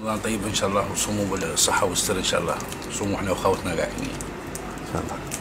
رمضان طيب ان شاء الله، وصوموا بالصحه والسر ان شاء الله، صوموا احنا واخواتنا قاعدين ان شاء الله.